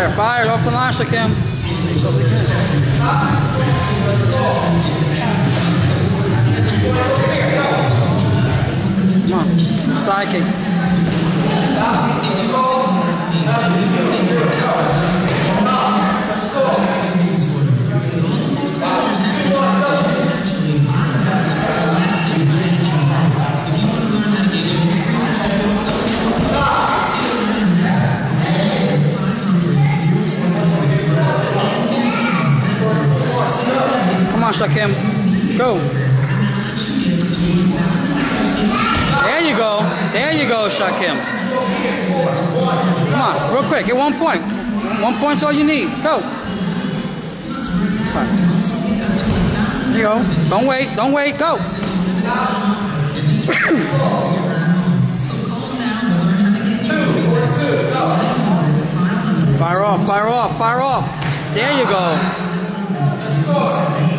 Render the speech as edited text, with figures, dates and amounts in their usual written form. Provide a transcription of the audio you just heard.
Fire off the line, Shakim. Come on, side kick. Come on, Shakim. Go. There you go. There you go, Shakim. Come on, real quick. Get 1 point. 1 point's all you need. Go. Sorry. There you go. Don't wait. Don't wait. Go. Fire off. Fire off. Fire off. There you go.